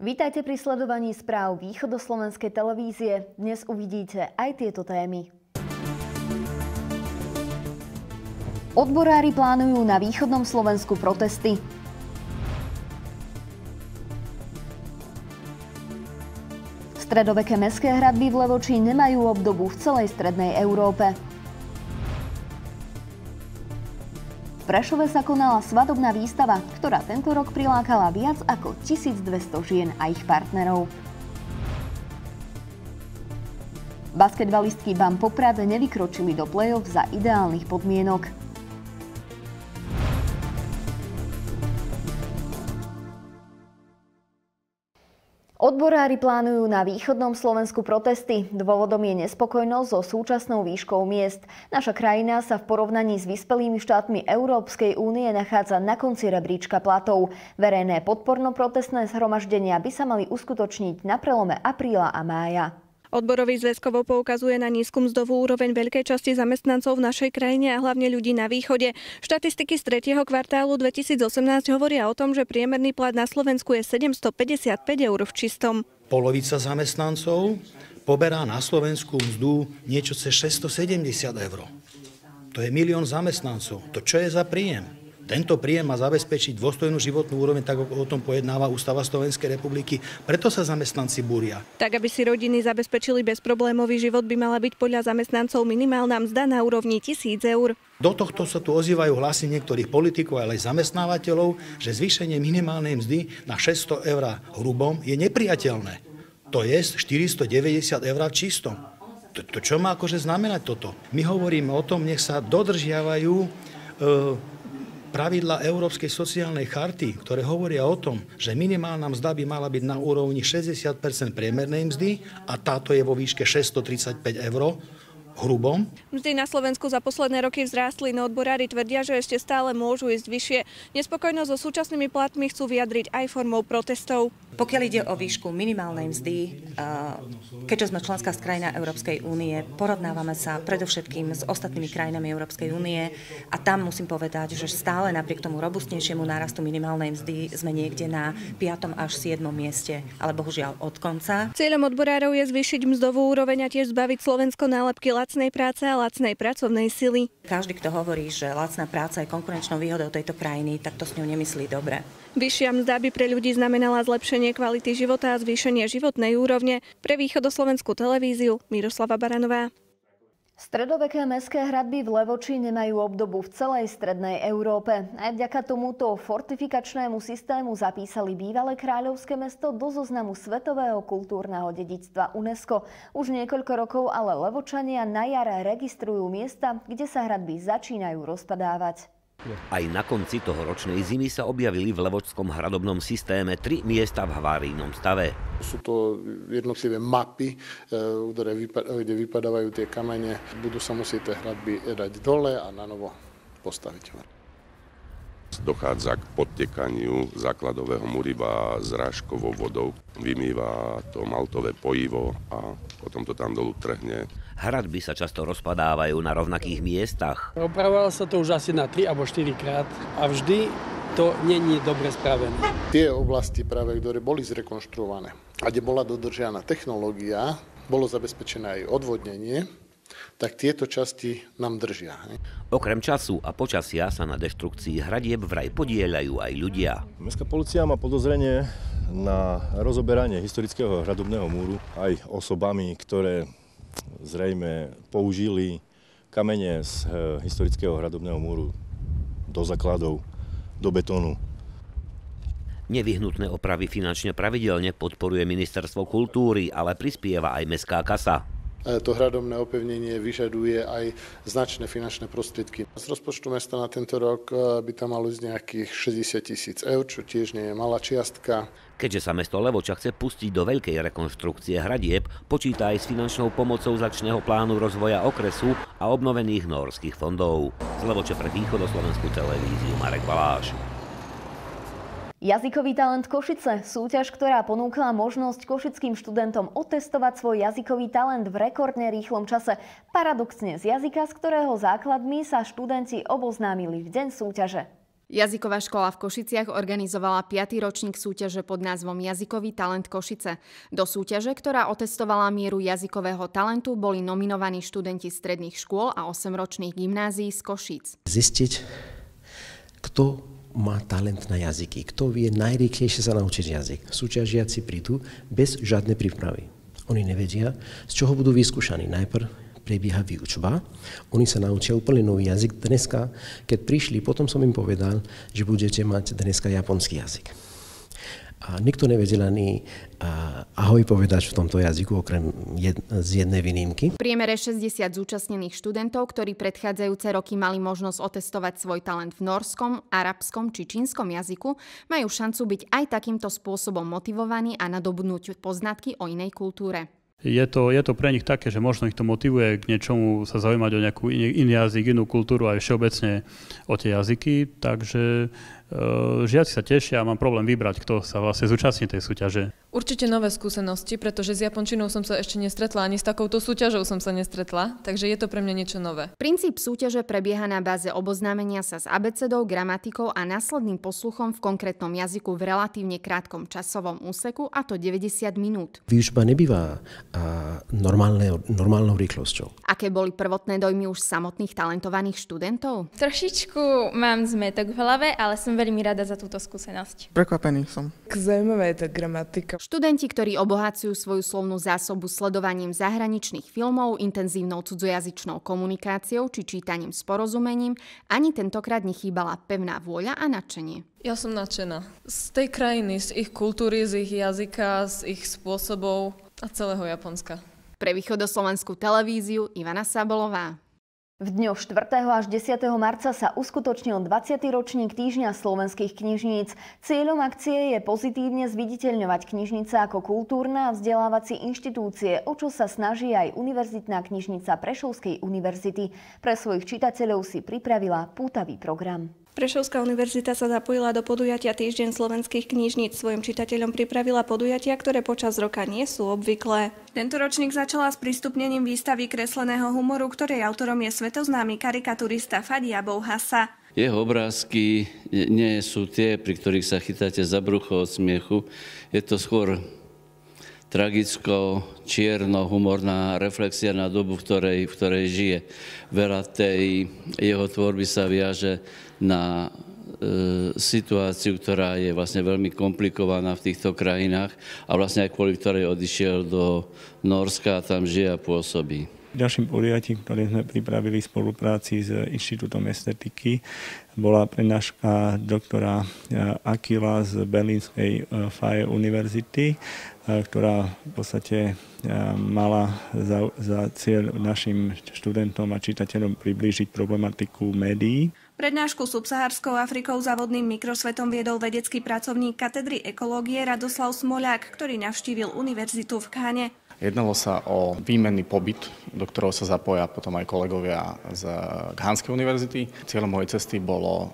Vítajte pri sledovaní správ Východoslovenskej televízie. Dnes uvidíte aj tieto témy. Odborári plánujú na východnom Slovensku protesty. Stredoveké mestské hradby v Levoči nemajú obdobu v celej strednej Európe. V Prešove sa konala svadobná výstava, ktorá tento rok prilákala viac ako 1200 žien a ich partnerov. Basketbalistky BAM Poprad nevykročili do play-off za ideálnych podmienok. Odborári plánujú na východnom Slovensku protesty. Dôvodom je nespokojnosť so súčasnou výškou miest. Naša krajina sa v porovnaní s vyspelými štátmi Európskej únie nachádza na konci rebríčka platov. Verejné podporno-protestné zhromaždenia by sa mali uskutočniť na prelome apríla a mája. Odborový zväzkovo poukazuje na nízku mzdovú úroveň veľkej časti zamestnancov v našej krajine a hlavne ľudí na východe. Štatistiky z 3. kvartálu 2018 hovoria o tom, že priemerný plat na Slovensku je 755 eur v čistom. Polovica zamestnancov poberá na Slovensku mzdu niečo cez 670 eur. To je 1 000 000 zamestnancov. To čo je za príjem? Tento príjem má zabezpečiť dôstojnú životnú úroveň, tak ako o tom pojednáva Ústava Slovenskej republiky. Preto sa zamestnanci búria. Tak, aby si rodiny zabezpečili bezproblémový život, by mala byť podľa zamestnancov minimálna mzda na úrovni 1000 eur. Do tohto sa tu ozývajú hlasy niektorých politikov, ale aj zamestnávateľov, že zvýšenie minimálnej mzdy na 600 eur hrubom je nepriateľné. To je 490 eur v čistom. To čo má akože znamenať toto? My hovoríme o tom, nech sa dodržiavajú pravidlá Európskej sociálnej charty, ktoré hovoria o tom, že minimálna mzda by mala byť na úrovni 60% priemernej mzdy a táto je vo výške 635 eur hrubom. Mzdy na Slovensku za posledné roky vzrástli, no odborári tvrdia, že ešte stále môžu ísť vyššie. Nespokojnosť so súčasnými platmi chcú vyjadriť aj formou protestov. Pokiaľ ide o výšku minimálnej mzdy, keďže sme členská krajina Európskej únie, porovnávame sa predovšetkým s ostatnými krajinami Európskej únie a tam musím povedať, že stále napriek tomu robustnejšiemu nárastu minimálnej mzdy sme niekde na 5. až 7. mieste, ale bohužiaľ od konca. Cieľom odborárov je zvýšiť mzdovú úroveň a tiež zbaviť Slovensko nálepky lacnej práce a lacnej pracovnej sily. Každý, kto hovorí, že lacná práca je konkurenčnou výhodou tejto krajiny, tak to s ňou nemyslí dobre. Vyššia mzda by pre ľudí znamenala zlepšenie kvality života a zvýšenie životnej úrovne. Pre Východoslovenskú televíziu Miroslava Baranová. Stredoveké mestské hradby v Levoči nemajú obdobu v celej strednej Európe. Aj vďaka tomuto fortifikačnému systému zapísali bývalé kráľovské mesto do zoznamu svetového kultúrneho dedičstva UNESCO. Už niekoľko rokov ale Levočania na jar registrujú miesta, kde sa hradby začínajú rozpadávať. Aj na konci tohoročnej zimy sa objavili v levočskom hradobnom systéme 3 miesta v havárijnom stave. Sú to jednotlivé mapy, kde vypadávajú tie kamene. Budú sa musieť tie hradby dať dole a na novo postaviť. Dochádza k podtekaniu základového muriva zrážkovou vodou. Vymýva to maltové pojivo a potom to tam dolu trhne. Hradby sa často rozpadávajú na rovnakých miestach. Opravovalo sa to už asi na 3 alebo 4 krát a vždy to není dobre spravené. Tie oblasti práve, ktoré boli zrekonštruované a kde bola dodržiavaná technológia, bolo zabezpečené aj odvodnenie, tak tieto časti nám držia. Okrem času a počasia sa na deštrukcii hradieb vraj podieľajú aj ľudia. Mestská polícia má podozrenie na rozoberanie historického hradobného múru aj osobami, ktoré zrejme použili kamene z historického hradobného múru do základov, do betónu. Nevyhnutné opravy finančne pravidelne podporuje Ministerstvo kultúry, ale prispieva aj mestská kasa. To hradobné opevnenie vyžaduje aj značné finančné prostriedky. Z rozpočtu mesta na tento rok by tam malo ísť nejakých 60 000 eur, čo tiež nie je malá čiastka. Keďže sa mesto Levoča chce pustiť do veľkej rekonštrukcie hradieb, počíta aj s finančnou pomocou z akčného plánu rozvoja okresu a obnovených nórskych fondov. Z Levoče pre Východoslovenskú televíziu Marek Baláš. Jazykový talent Košice, súťaž, ktorá ponúkla možnosť košickým študentom otestovať svoj jazykový talent v rekordne rýchlom čase. Paradoxne z jazyka, z ktorého základmi sa študenti oboznámili v deň súťaže. Jazyková škola v Košiciach organizovala 5. ročník súťaže pod názvom Jazykový talent Košice. Do súťaže, ktorá otestovala mieru jazykového talentu, boli nominovaní študenti stredných škôl a 8-ročných gymnázií z Košíc. Zistiť, kto má talent na jazyky, kto vie najrýchlejšie sa naučiť jazyk. Súťažiaci prídu bez žiadnej prípravy. Oni nevedia, z čoho budú vyskúšaní. Najprv prebieha výučba, oni sa naučia úplne nový jazyk. Dneska, keď prišli, potom som im povedal, že budete mať dneska japonský jazyk. A nikto nevedel ani ahoj povedať v tomto jazyku, okrem z jednej výnimky. V priemere 60 zúčastnených študentov, ktorí predchádzajúce roky mali možnosť otestovať svoj talent v norskom, arabskom či čínskom jazyku, majú šancu byť aj takýmto spôsobom motivovaní a nadobudnúť poznatky o inej kultúre. Je to pre nich také, že možno ich to motivuje k niečomu sa zaujímať o nejakú iný jazyk, inú kultúru aj všeobecne o tie jazyky, takže žiaci sa tešia a mám problém vybrať, kto sa vlastne zúčastní tej súťaže. Určite nové skúsenosti, pretože s japončinou som sa ešte nestretla, ani s takouto súťažou som sa nestretla, takže je to pre mňa niečo nové. Princíp súťaže prebieha na báze oboznámenia sa s abecedou, gramatikou a následným posluchom v konkrétnom jazyku v relatívne krátkom časovom úseku, a to 90 minút. Výučba nebýva normálnou rýchlosťou. Aké boli prvotné dojmy už samotných talentovaných študentov? Trošičku mám zmätok v hlave, ale som veľmi rada za túto skúsenosť. Prekvapený som. Zaujímavá je tá gramatika. Študenti, ktorí obohacujú svoju slovnú zásobu sledovaním zahraničných filmov, intenzívnou cudzojazyčnou komunikáciou či čítaním s porozumením, ani tentokrát nechýbala pevná vôľa a nadšenie. Ja som nadšená. Z tej krajiny, z ich kultúry, z ich jazyka, z ich spôsobov a celého Japonska. Pre Východoslovenskú televíziu Ivana Sabolová. V dňoch 4. až 10. marca sa uskutočnil 20. ročník Týždňa slovenských knižníc. Cieľom akcie je pozitívne zviditeľňovať knižnice ako kultúrne a vzdelávacie inštitúcie, o čo sa snaží aj Univerzitná knižnica Prešovskej univerzity. Pre svojich čitateľov si pripravila pútavý program. Prešovská univerzita sa zapojila do podujatia Týždeň slovenských knižníc. Svojim čitateľom pripravila podujatia, ktoré počas roka nie sú obvyklé. Tento ročník začala s prístupnením výstavy kresleného humoru, ktorej autorom je svetoznámy karikaturista Fadi Abouhassa. Jeho obrázky nie sú tie, pri ktorých sa chytáte za brucho od smiechu. Je to skôr tragicko, čierno, humorná reflexia na dobu, v ktorej žije. Veľa tej jeho tvorby sa viaže na situáciu, ktorá je vlastne veľmi komplikovaná v týchto krajinách a vlastne aj kvôli ktorej odišiel do Nórska a tam žije a pôsobí. Ďalším podujatím, ktoré sme pripravili v spolupráci s Inštitútom estetiky, bola prednáška doktora Akila z Berlínskej Freie univerzity, ktorá v podstate mala za cieľ našim študentom a čitateľom priblížiť problematiku médií. Prednášku subsahárskou Afrikou za vodným mikrosvetom viedol vedecký pracovník katedry ekológie Radoslav Smoľák, ktorý navštívil univerzitu v Kháne. Jednalo sa o výmenný pobyt, do ktorého sa zapoja potom aj kolegovia z Khanskej univerzity. Cieľom mojej cesty bolo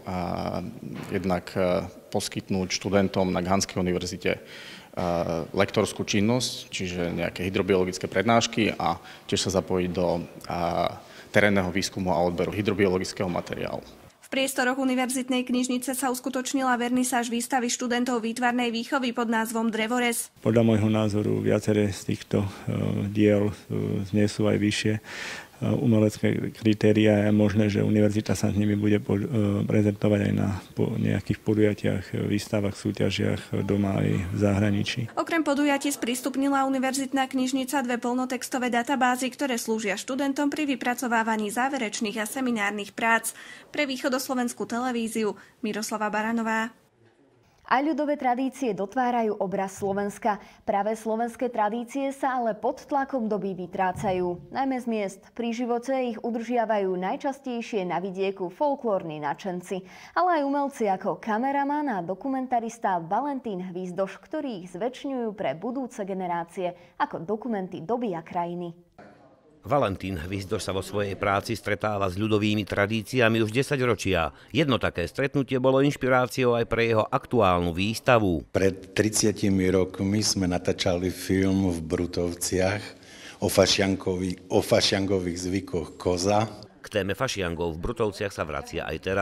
jednak poskytnúť študentom na Khanskej univerzite lektorskú činnosť, čiže nejaké hydrobiologické prednášky a tiež sa zapojiť do terénneho výskumu a odberu hydrobiologického materiálu. V priestoroch Univerzitnej knižnice sa uskutočnila vernisáž výstavy študentov výtvarnej výchovy pod názvom Drevorez. Podľa môjho názoru viaceré z týchto diel znesú aj vyššie umelecké kritériá. Je možné, že univerzita sa s nimi bude prezentovať aj na nejakých podujatiach, výstavách, súťažiach doma aj v zahraničí. Okrem podujatí sprístupnila Univerzitná knižnica 2 plnotextové databázy, ktoré slúžia študentom pri vypracovávaní záverečných a seminárnych prác. Pre Východoslovenskú televíziu Miroslava Baranová. Aj ľudové tradície dotvárajú obraz Slovenska. Práve slovenské tradície sa ale pod tlakom doby vytrácajú. Najmä z miest. Pri živote ich udržiavajú najčastejšie na vidieku folklórni nadšenci. Ale aj umelci ako kameraman a dokumentarista Valentín Hvizdoš, ktorí ich zväčšňujú pre budúce generácie ako dokumenty doby a krajiny. Valentín Hvizdoš sa vo svojej práci stretáva s ľudovými tradíciami už 10 ročia. Jedno také stretnutie bolo inšpiráciou aj pre jeho aktuálnu výstavu. Pred 30 rokmi sme natáčali film v Brutovciach o fašiangových zvykoch koza. K téme fašiangov v Brutovciach sa vracia aj teraz.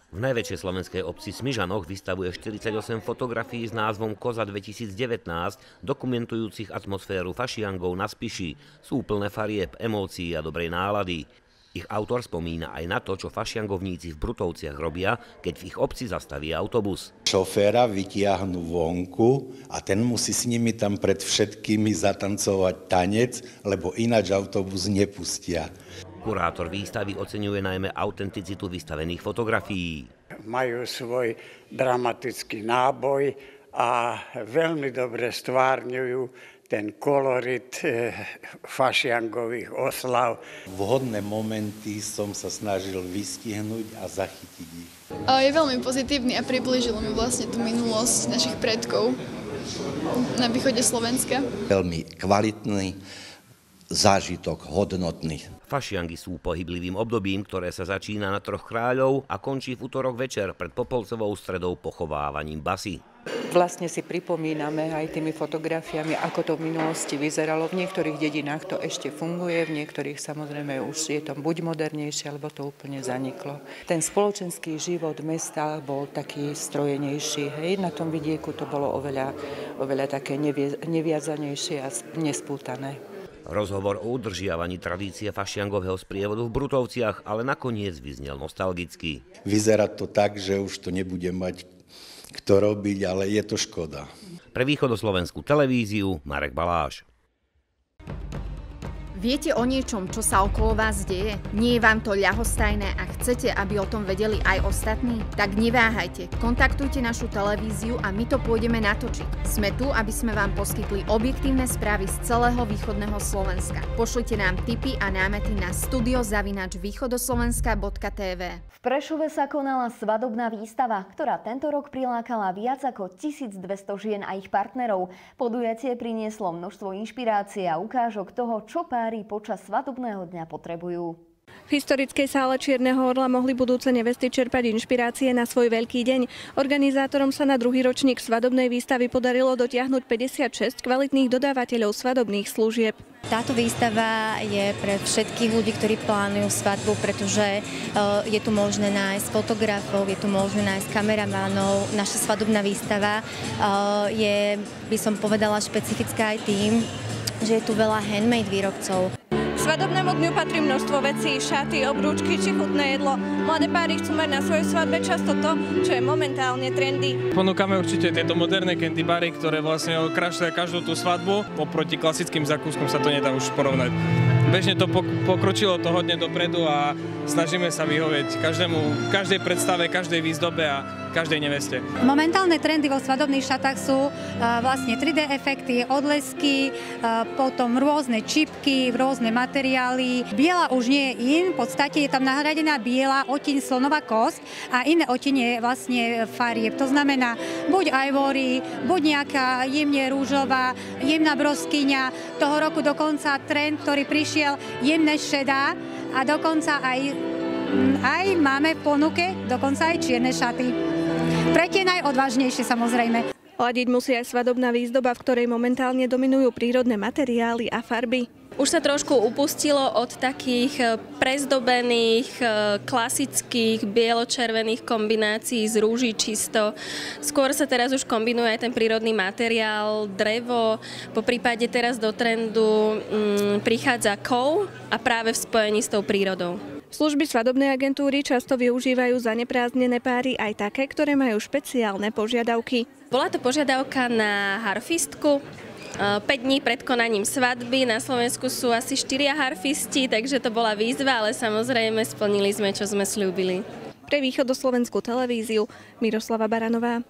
V najväčšej slovenskej obci Smižanoch vystavuje 48 fotografií s názvom Koza 2019, dokumentujúcich atmosféru fašiangov na Spiši. Sú plné farieb, emócií a dobrej nálady. Ich autor spomína aj na to, čo fašiangovníci v Brutovciach robia, keď v ich obci zastaví autobus. Šoféra vytiahnu vonku a ten musí s nimi tam pred všetkými zatancovať tanec, lebo ináč autobus nepustia. Kurátor výstavy oceňuje najmä autenticitu vystavených fotografií. Majú svoj dramatický náboj a veľmi dobre stvárňujú ten kolorit fašiangových oslav. Vhodné momenty som sa snažil vystihnúť a zachytiť ich. Je veľmi pozitívny a priblížil mi vlastne tú minulosť našich predkov na východe Slovenska. Veľmi kvalitný zážitok, hodnotný. Fašiangy sú pohyblivým obdobím, ktoré sa začína na Troch kráľov a končí v utorok večer pred Popolcovou stredou pochovávaním basy. Vlastne si pripomíname aj tými fotografiami, ako to v minulosti vyzeralo. V niektorých dedinách to ešte funguje, v niektorých samozrejme už je to buď modernejšie, alebo to úplne zaniklo. Ten spoločenský život mesta bol taký strojenejší. Hej? Na tom vidieku to bolo oveľa také neviazanejšie a nespútané. Rozhovor o udržiavaní tradície fašiangového sprievodu v Brutovciach ale nakoniec vyznel nostalgicky. Vyzerá to tak, že už to nebude mať kto robiť, ale je to škoda. Pre východoslovenskú televíziu Marek Baláš. Viete o niečom, čo sa okolo vás deje? Nie je vám to ľahostajné a chcete, aby o tom vedeli aj ostatní? Tak neváhajte, kontaktujte našu televíziu a my to pôjdeme natočiť. Sme tu, aby sme vám poskytli objektívne správy z celého východného Slovenska. Pošlite nám tipy a námety na studio@východoslovenska.tv. V Prešove sa konala svadobná výstava, ktorá tento rok prilákala viac ako 1200 žien a ich partnerov. Podujatie prinieslo množstvo inšpirácie a ukážok toho, čo páry počas svadobného dňa potrebujú. V historickej sále Čierneho orla mohli budúce nevesty čerpať inšpirácie na svoj veľký deň. Organizátorom sa na druhý ročník svadobnej výstavy podarilo dotiahnuť 56 kvalitných dodávateľov svadobných služieb. Táto výstava je pre všetkých ľudí, ktorí plánujú svadbu, pretože je tu možné nájsť fotografov, je tu možné nájsť kameramánov. Naša svadobná výstava je, by som povedala, špecifická aj tým, že je tu veľa handmade výrobcov. Svadobnému dňu patrí množstvo vecí, šaty, obrúčky či chutné jedlo. Mladé páry chcú mať na svojej svadbe často to, čo je momentálne trendy. Ponúkame určite tieto moderné candy bary, ktoré vlastne okrašľujú každú tú svadbu. Oproti klasickým zakúskom sa to nedá už porovnať. Bežne to pokročilo to hodne dopredu a snažíme sa vyhovieť každej predstave, každej výzdobe a každej neveste. Momentálne trendy vo svadobných šatách sú vlastne 3D efekty, odlesky, potom rôzne čipky, rôzne materiály. Biela už nie je in, v podstate je tam nahradená biela oteň slonová kosť a iné otenie vlastne farieb. To znamená buď ivory, buď nejaká jemne rúžová, jemná broskyňa. Toho roku dokonca trend, ktorý prišiel, jemné šedá a dokonca aj máme v ponuke dokonca aj čierne šaty. Pre tie najodvážnejšie samozrejme. Ladiť musí aj svadobná výzdoba, v ktorej momentálne dominujú prírodné materiály a farby. Už sa trošku upustilo od takých prezdobených, klasických bielo-červených kombinácií z rúží čisto. Skôr sa teraz už kombinuje aj ten prírodný materiál, drevo. Po prípade teraz do trendu prichádza kov a práve v spojení s tou prírodou. Služby svadobnej agentúry často využívajú zaneprázdnené páry aj také, ktoré majú špeciálne požiadavky. Bola to požiadavka na harfistku. 5 dní pred konaním svadby. Na Slovensku sú asi 4 harfisti, takže to bola výzva, ale samozrejme splnili sme, čo sme sľúbili. Pre východoslovenskú televíziu Miroslava Baranová.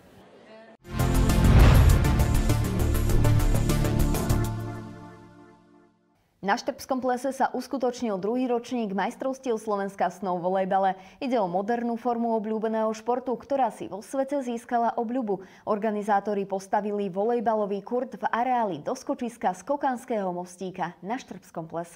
Na Štrbskom plese sa uskutočnil druhý ročník majstrovstiev Slovenska v snow volejbale. Ide o modernú formu obľúbeného športu, ktorá si vo svete získala obľubu. Organizátori postavili volejbalový kurt v areáli doskočiska Skokanského mostíka na Štrbskom plese.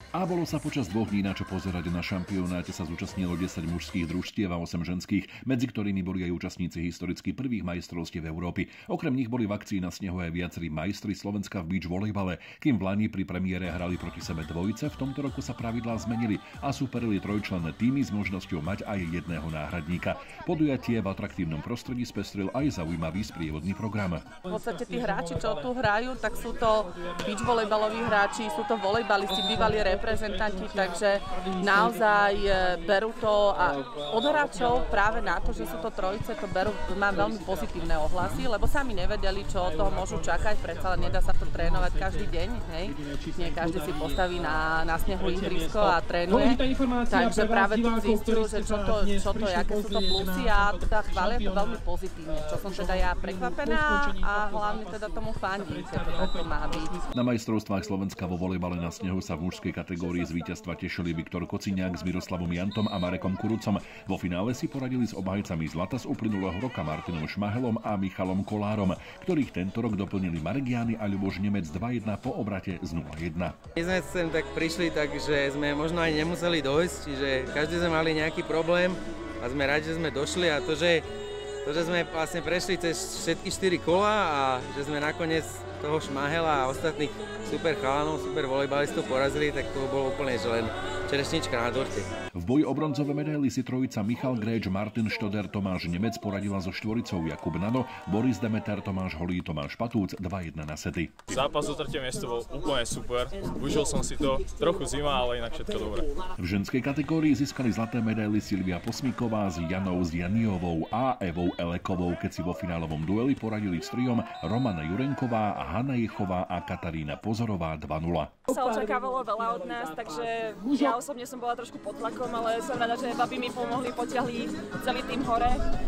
A bolo sa počas 2 dní na čo pozerať. Na šampionáte sa zúčastnilo 10 mužských družstiev a 8 ženských, medzi ktorými boli aj účastníci historicky prvých majstrovstiev Európy. Okrem nich boli v akcii na snehu aj viacerí majstri Slovenska v beach volejbale, kým v lani pri premiére hrali proti sebe dvojice. V tomto roku sa pravidlá zmenili a súperili trojčlenné týmy s možnosťou mať aj jedného náhradníka. Podujatie v atraktívnom prostredí spestril aj zaujímavý sprievodný program. V podstate tí hráči, čo tu hrajú, tak sú to beach volejbaloví hráči, sú to volejbalisti, bývalí reprezentanti, takže naozaj berú to a od hráčov práve na to, že sú to trojice, to berú, mám veľmi pozitívne ohlasy, lebo sami nevedeli, čo od toho môžu čakať, predsa len nedá sa to trénovať každý deň, hej. Nie každý si postaví na snehu ihrisko a trénuje, takže práve tu zistujú, že čo to je, aké sú to plusy a teda chvália to veľmi pozitívne, čo som teda ja prekvapená a hlavne teda tomu fandím, že to takto má byť. Na majstrovstvách Slovenska vo volejbale na snehu sa v mužskej kategórii z víťazstva tešili Viktor Kociňák s Miroslavom Jantom a Marekom Kurucom. Vo finále si poradili s obhajcami zlata z uplynulého roka Martinom Šmahelom a Michalom Kolárom, ktorých tento rok doplnili Marek Jány a Ľuboš Nemec 2-1 po obrate z 0-1. My sme sem tak prišli, takže sme možno aj nemuseli dojsť, čiže každý sme mali nejaký problém a sme radi, že sme došli a to, že sme vlastne prešli cez všetky 4 kola a že sme nakoniec toho Šmahela a ostatných super chalanov, super volejbalistov porazili, tak to bolo úplne že len čerešnička na dorte. V boji o bronzové medaily si trojica Michal Gréč, Martin Štoder, Tomáš Nemec poradila so štvoricou Jakub Nano, Boris Demeter, Tomáš Holý, Tomáš Patúc 2-1 na sety. Zápas o 3. miesto bol úplne super. Užil som si to, trochu zima, ale inak všetko dobré. V ženskej kategórii získali zlaté medaily Silvia Posmíková s Janou Zjaniovou a Evou Elekovou, keď si vo finálovom dueli poradili s triom Romana Jurenková, Hanna Jechová a Katarína Pozorová 2-0. Sa očakávalo veľa od nás, takže ja osobne som bola trošku pod tlakom, ale som rada, že babi mi pomohli, potiahli celý tým hore.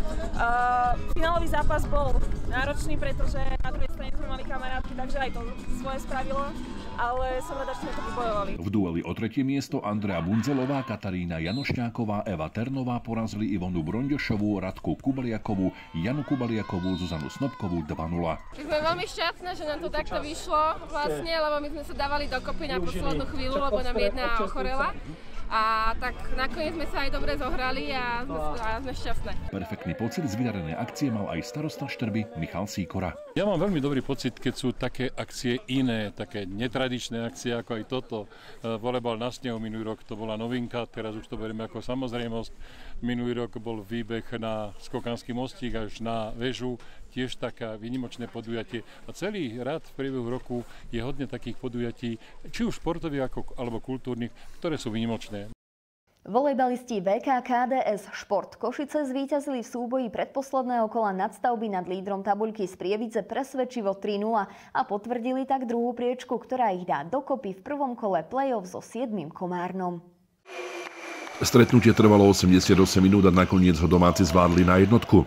Finálový zápas bol náročný, pretože na druhej strane sme mali kamarátky, takže aj to svoje spravilo, ale som rada, že sme to vybojovali. V dueli o 3. miesto Andrea Bunzelová, Katarína Janošťáková, Eva Ternová porazili Ivonu Bronďošovú, Radku Kubaliakovú, Janu Kubaliakovú, Zuzanu Snopkovú 2-0. Sme veľmi šťastné, že nám to takto vyšlo vlastne, lebo my sme sa dávali dokopy na poslednú chvíľu, lebo nám jedna ochorela. A tak nakoniec sme sa aj dobre zohrali a sme šťastné. Perfektný pocit z vydarenej akcie mal aj starosta Štrby Michal Sýkora. Ja mám veľmi dobrý pocit, keď sú také akcie iné, také netradičné akcie ako aj toto. Volejbal na snehu minulý rok to bola novinka, teraz už to berieme ako samozrejmosť. Minulý rok bol výbeh na Skokanský mostík až na väžu, tiež taká výnimočné podujatie. A celý rad v priebehu roku je hodne takých podujatí, či už športových alebo kultúrnych, ktoré sú výnimočné. Volejbalisti VK KDS Šport Košice zvíťazili v súboji predposledného kola nadstavby nad lídrom tabuľky z Prievidze presvedčivo 3-0 a potvrdili tak druhú priečku, ktorá ich dá dokopy v prvom kole play-off so 7. Komárnom. Stretnutie trvalo 88 minút a nakoniec ho domáci zvládli na jednotku.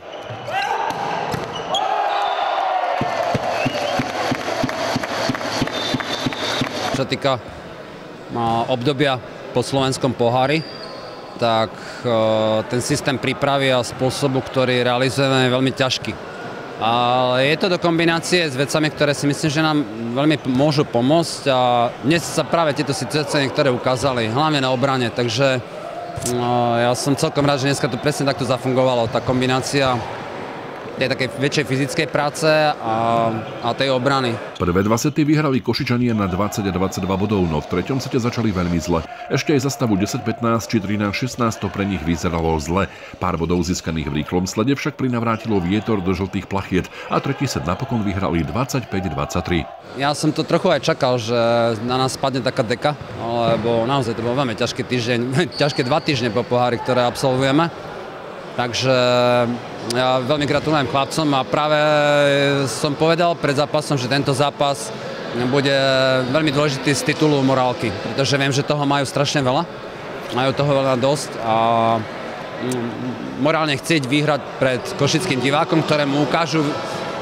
Čo týka obdobia po slovenskom pohári, tak ten systém prípravy a spôsobu, ktorý realizujeme, je veľmi ťažký. Ale je to do kombinácie s vecami, ktoré si myslím, že nám veľmi môžu pomôcť a dnes sa práve tieto situácie niektoré ukázali, hlavne na obrane, takže ja som celkom rád, že dneska to presne takto zafungovalo, tá kombinácia tej takej väčšej fyzickej práce a tej obrany. Prvé 2 sety vyhrali Košičania na 20 a 22 bodov, no v 3. sete začali veľmi zle. Ešte aj za stavu 10-15 či 13-16 to pre nich vyzeralo zle. Pár bodov získaných v rýchlom slede však prinavrátilo vietor do žltých plachiet a 3. set napokon vyhrali 25-23. Ja som to trochu aj čakal, že na nás spadne taká deka, lebo naozaj to bol veľmi ťažký týždeň, ťažké 2 týždne po pohári, ktoré absolvujeme. Takže ja veľmi gratulujem chlapcom a práve som povedal pred zápasom, že tento zápas bude veľmi dôležitý z titulu morálky, pretože viem, že toho majú strašne veľa, majú toho veľa dosť a morálne chcieť vyhrať pred košickým divákom, ktorému ukážu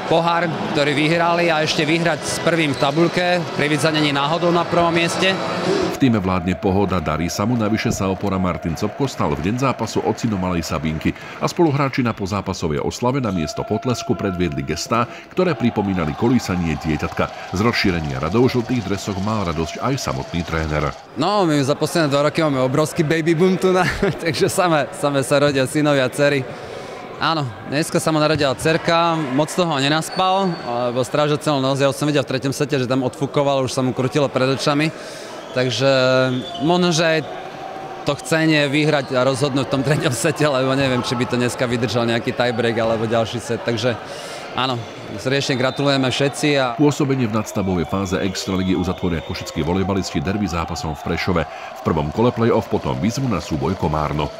pohár, ktorý vyhrali a ešte vyhrať s prvým v tabuľke, pri vyzanení náhodou na prvom mieste. V tíme vládne pohoda, darí sa mu, navyše sa opora Martin Copko stal v deň zápasu ocinom malej Sabinky a spoluhráči na pozápasovej oslave na miesto potlesku predviedli gestá, ktoré pripomínali kolísanie dieťatka. Z rozšírenia radov žltých dresoch mal radosť aj samotný tréner. No, my za posledné 2 roky máme obrovský baby boom tu, takže same sa rodia synovia a dcery. Áno, dneska sa ma narodila dcerka, moc toho nenaspal, lebo strážil celú noc. Ja už som videl v 3. sete, že tam odfúkoval, už sa mu krutilo pred očami. Takže možno, že to chcenie vyhrať a rozhodnúť v tom 3. sete, lebo neviem, či by to dneska vydržal nejaký tiebreak alebo ďalší set. Takže áno, srdečne gratulujeme všetci. Pôsobenie v nadstavovej fáze Extraligy uzatvoria košickí volejbalisti derby zápasom v Prešove. V prvom kole play-off potom výzvu na súboj Komárno.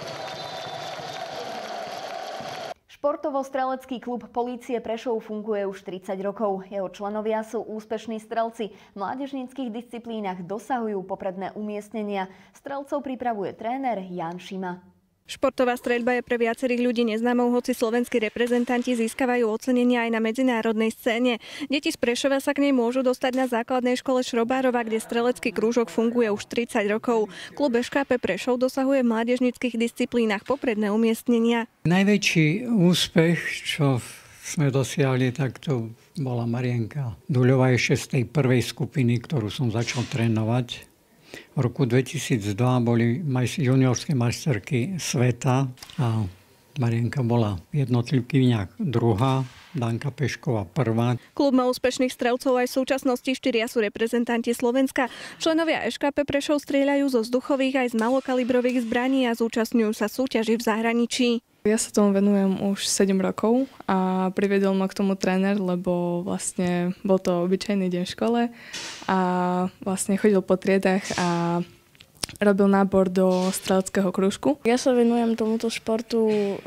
Športovo-strelecký klub Polície Prešov funguje už 30 rokov. Jeho členovia sú úspešní strelci. V mládežníckych disciplínach dosahujú popredné umiestnenia. Strelcov pripravuje tréner Ján Šima. Športová streľba je pre viacerých ľudí neznámou, hoci slovenskí reprezentanti získavajú ocenenia aj na medzinárodnej scéne. Deti z Prešova sa k nej môžu dostať na základnej škole Šrobárova, kde strelecký krúžok funguje už 30 rokov. Klub ŠKP Prešov dosahuje v mládežníckych disciplínach popredné umiestnenia. Najväčší úspech, čo sme dosiahli, tak to bola Marienka Duľová ešte z tej prvej skupiny, ktorú som začal trénovať. V roku 2002 boli juniorské majsterky sveta a Marienka bola v jednotlivkyniach druhá, Danka Pešková prvá. Klub má úspešných strelcov aj v súčasnosti, 4 sú reprezentanti Slovenska. Členovia ŠKP Prešov strieľajú zo vzduchových aj z malokalibrových zbraní a zúčastňujú sa súťaží v zahraničí. Ja sa tomu venujem už 7 rokov a priviedol ma k tomu tréner, lebo vlastne bol to obyčajný deň v škole a vlastne chodil po triedách a robil nábor do streleckého krúžku. Ja sa venujem tomuto športu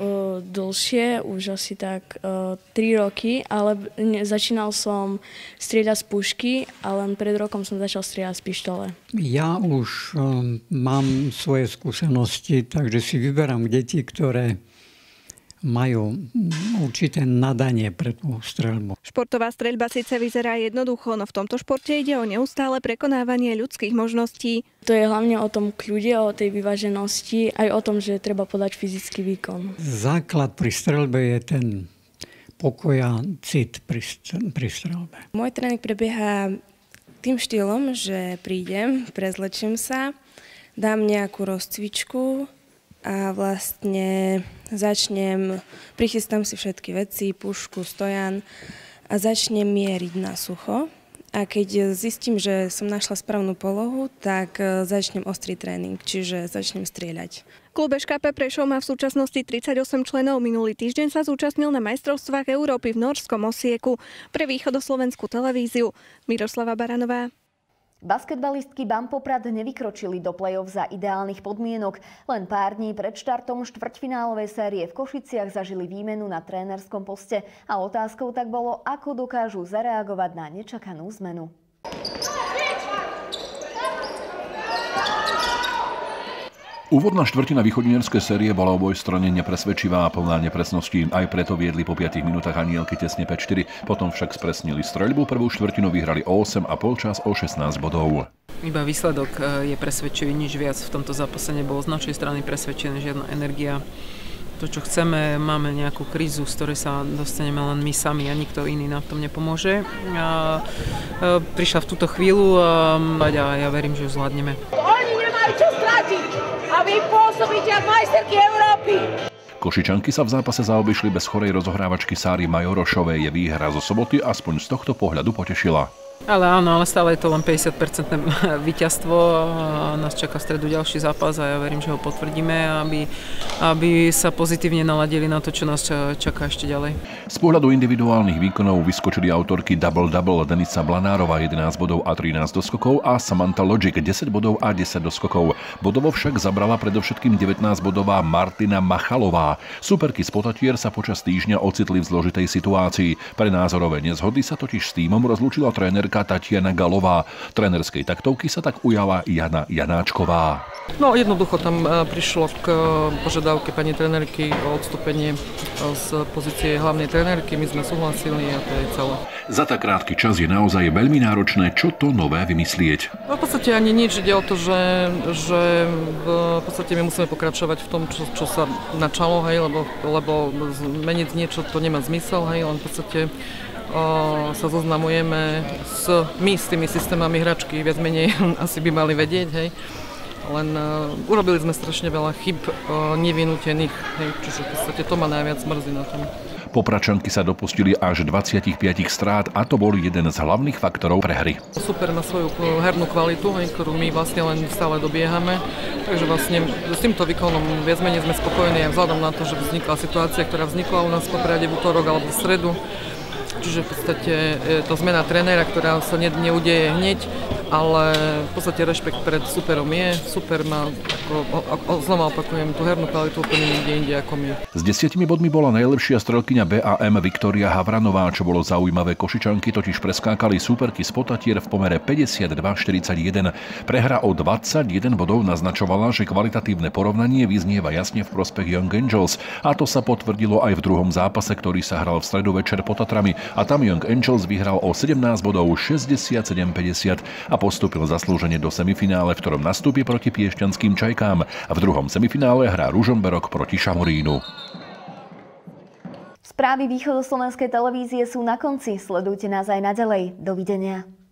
dlhšie, už asi tak 3 roky, ale začínal som strieľať z pušky a len pred rokom som začal strieľať z pištole. Ja už mám svoje skúsenosti, takže si vyberám deti, ktoré majú určité nadanie pre tú streľbu. Športová streľba síce vyzerá jednoducho, no v tomto športe ide o neustále prekonávanie ľudských možností. To je hlavne o tom kľude, o tej vyváženosti, aj o tom, že treba podať fyzický výkon. Základ pri streľbe je ten pokoj a cit pri streľbe. Môj tréning prebieha tým štýlom, že prídem, prezlečím sa, dám nejakú rozcvičku a vlastne prichystám si všetky veci, pušku, stojan a začnem mieriť na sucho. A keď zistím, že som našla správnu polohu, tak začnem ostrý tréning, čiže začnem strieľať. Klub ŠKP Prešov má v súčasnosti 38 členov. Minulý týždeň sa zúčastnil na majstrovstvách Európy v norskom Osieku pre východoslovenskú televíziu. Miroslava Baranová. Basketbalistky BAM Poprad nevykročili do play-off za ideálnych podmienok. Len pár dní pred štartom štvrťfinálovej série v Košiciach zažili výmenu na trénerskom poste. A otázkou tak bolo, ako dokážu zareagovať na nečakanú zmenu. Úvodná štvrtina východňarskej série bola obojstranne nepresvedčivá a plná nepresností. Aj preto viedli po 5 minútach Anielky tesne 5-4. Potom však spresnili streľbu. Prvú štvrtinu vyhrali o 8 a polčas o 16 bodov. Iba výsledok je presvedčivý, nič viac v tomto zápase nebolo z našej strany presvedčené, žiadna energia. To, čo chceme, máme nejakú krízu, z ktorej sa dostaneme len my sami a nikto iný nám v tom nepomôže. Prišla v túto chvíľu a ja verím, že ju zvládneme. Oni nemajú čo stratiť a vy pôsobíte ako majsterky Európy. Košičanky sa v zápase zaobišli bez chorej rozohrávačky Sáry Majorošovej. Je výhra zo soboty aspoň z tohto pohľadu potešila. Ale áno, ale stále je to len 50% víťazstvo a nás čaká v stredu ďalší zápas a ja verím, že ho potvrdíme, aby sa pozitívne naladili na to, čo nás čaká ešte ďalej. Z pohľadu individuálnych výkonov vyskočili autorky double-double Denisa Blanárova 11 bodov a 13 doskokov a Samantha Logic 10 bodov a 10 doskokov. Bodovo však zabrala predovšetkým 19-bodová Martina Machalová. Superky z Potatier sa počas týždňa ocitli v zložitej situácii. Pre názorové nezhody sa totiž s tímom rozlúčila tréner trénerka Tatiana Galová. Trénerskej taktovky sa tak ujala Jana Janáčková. No jednoducho tam prišlo k požiadavke pani trénerky o odstúpenie z pozície hlavnej trénerky. My sme súhlasili a to je celé. Za tak krátky čas je naozaj veľmi náročné, čo to nové vymyslieť. No v podstate ani nič, ide o to, že v podstate my musíme pokračovať v tom, čo sa načalo, hej, lebo zmeniť niečo to nemá zmysel, hej, len v podstate sa zoznamujeme s tými systémami hračky, viac menej asi by mali vedieť, hej. Len urobili sme strašne veľa chyb nevinútených, hej, čiže v podstate to ma najviac mrzí na tom. Popračanky sa dopustili až 25 strát a to bol jeden z hlavných faktorov prehry. Super na svoju hernú kvalitu, hej, ktorú my vlastne len stále dobiehame. Takže vlastne s týmto výkonom viac menej sme spokojní aj vzhľadom na to, že vznikla situácia, ktorá vznikla u nás v Poprade v útorok alebo v stredu. Čiže v podstate je to zmena trénera, ktorá sa neudeje hneď, ale v podstate rešpekt pred superom je. Super má, znova opakujem, tú hernú kvalitu úplne niekde inde ako my. S 10 bodmi bola najlepšia strelkyňa BAM Viktória Havranová, čo bolo zaujímavé. Košičanky totiž preskákali súperky z Potatier v pomere 52-41. Prehra o 21 bodov naznačovala, že kvalitatívne porovnanie vyznieva jasne v prospech Young Angels. A to sa potvrdilo aj v druhom zápase, ktorý sa hral v stredu večer pod Tatrami. A tam Young Angels vyhral o 17 bodov 67-50 a postúpil zaslúžene do semifinále, v ktorom nastúpi proti piešťanským Čajkám. A v druhom semifinále hrá Ružomberok proti Šamorínu. Správy východoslovenskej televízie sú na konci. Sledujte nás aj naďalej. Dovidenia.